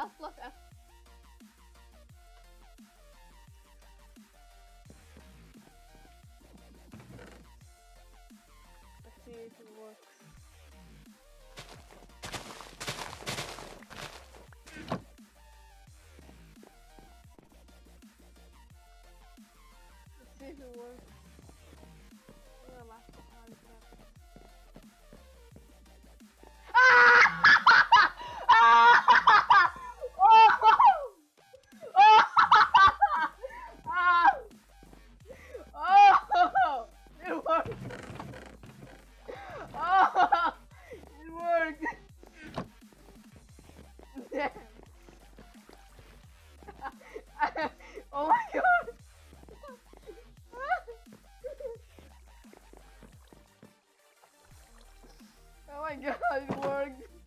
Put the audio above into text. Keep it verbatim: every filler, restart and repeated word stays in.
اصلا. Let's see if it works. Let's see if it works. Relax. Oh my god! Oh my god, it worked!